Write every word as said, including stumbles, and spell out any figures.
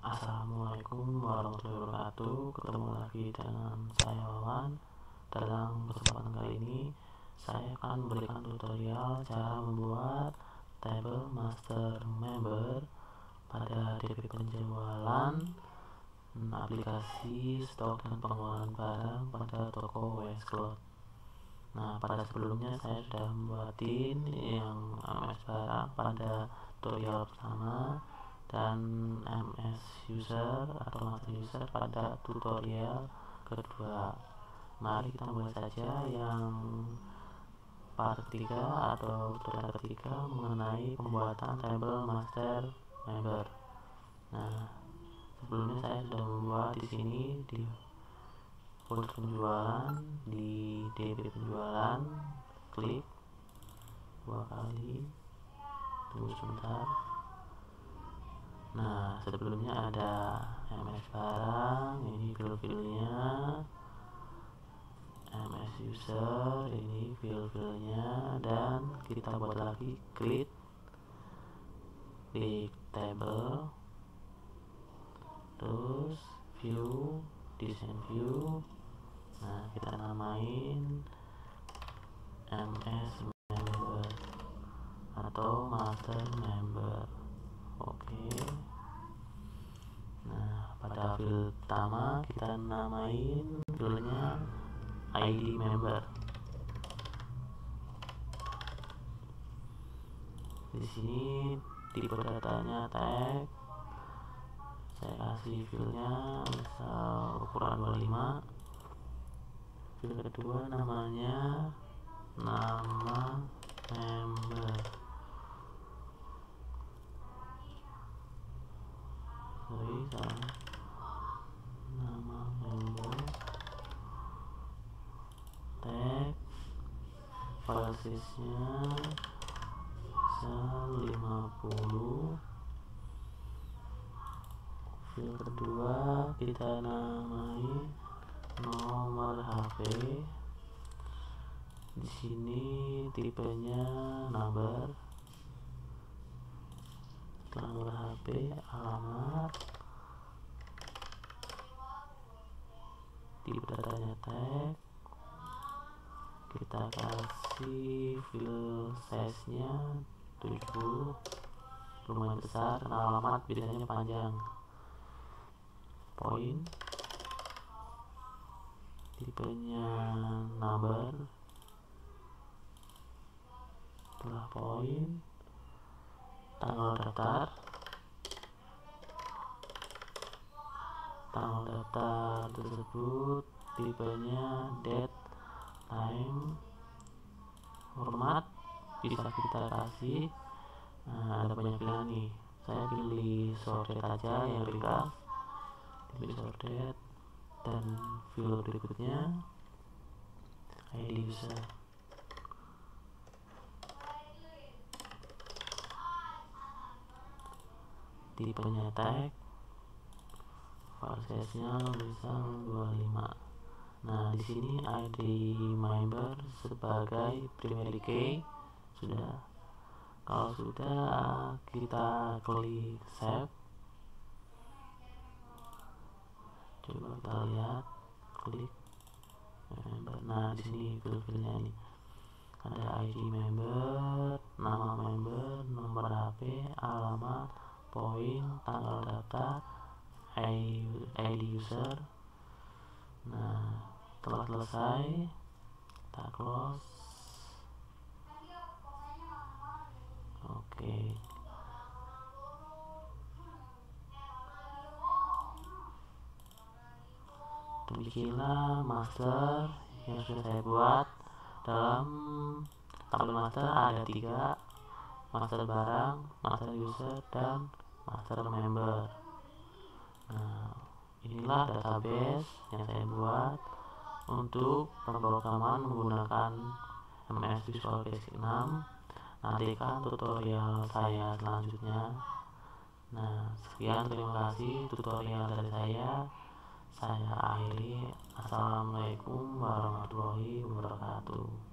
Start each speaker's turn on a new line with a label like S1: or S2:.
S1: Assalamualaikum warahmatullahi wabarakatuh. Ketemu lagi dengan saya Wawan. Dalam kesempatan kali ini saya akan memberikan tutorial cara membuat tabel master member pada D P penjualan aplikasi stok dan pengeluaran barang pada toko Wexcloud. Nah, pada sebelumnya saya sudah membuatin yang M S barang pada tutorial pertama dan M S user atau master user pada tutorial kedua. Mari kita mulai saja yang part ketiga atau tutorial ketiga mengenai pembuatan tabel master member. Nah, sebelumnya saya sudah membuat di sini di folder penjualan, di D P penjualan, klik dua kali, tunggu sebentar. Nah, sebelumnya ada M S barang, ini file-filenya, M S user, ini file-filenya, dan kita buat lagi create di table, terus view, design view. Nah, kita namain M S member atau master member. Oke. Nah, pada file pertama kita namain filenya I D member. Di sini tipe datanya tag. Saya kasih filenya misal ukuran dua puluh lima. File kedua namanya nama member. Sorry, salah. Nama member. Tag. File size-nya lima puluh. File kedua kita namai nomor H P. Di sini tipenya number. Nomor H P, alamat, tipe datanya tag. Kita kasih file size nya tujuh puluh, lumayan besar karena alamat biasanya panjang. Point, tipenya number. Setelah point, tanggal daftar, tanggal daftar tersebut tipenya date, time, format bisa kita kasih. Nah, ada banyak pilihan nih, saya pilih sorted aja yang ringkas, pilih sorted, dan file berikutnya I D user. Tipenya tag, file size-nya bisa dua puluh lima. Nah, di sini I D member sebagai primary key sudah. Kalau sudah, kita klik save. Coba kita lihat, klik member. Nah, di sini file-filenya ini ada I D member, nama member, nomor H P, alamat, point, tanggal daftar, I D user. Nah, setelah selesai kita close. Oke. Demikianlah master yang sudah saya buat. Dalam tabel master ada tiga: master barang, master user, dan master member. Nah, inilah database yang saya buat untuk pemrograman menggunakan M S Visual Basic enam. Nantikan tutorial saya selanjutnya. Nah, sekian, terima kasih tutorial dari saya. Saya akhiri. Assalamualaikum warahmatullahi wabarakatuh.